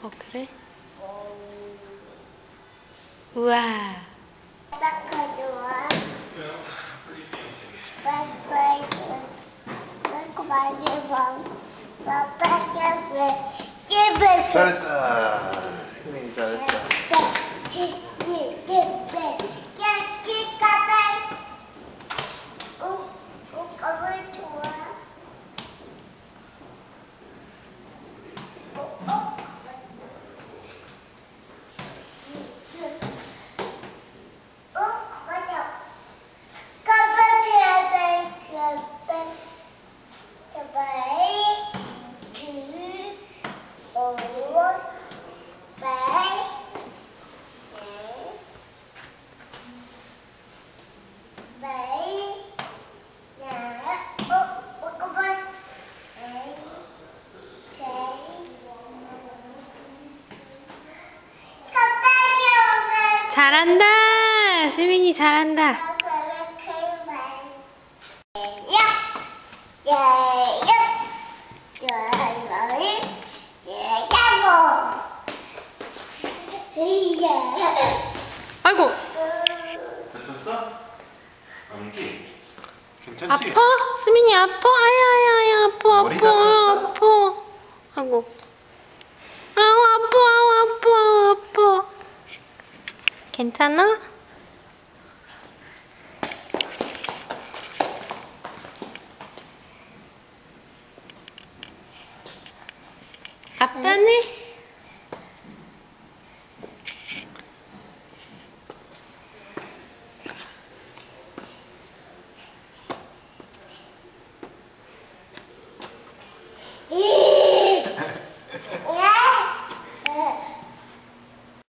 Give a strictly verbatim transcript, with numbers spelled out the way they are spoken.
어, 그래? 우와. 잘했다. 희민이 잘했다. 잘한다. 수민이 잘한다. 아이고. 다쳤어? 아니지? 괜찮지? 아파? 수민이 아파? 아야 아야 아파 머리 아파 다쳤어? 아파. 아이고. 아우 아파 아우 아파 아파. 괜찮아? 아빠는?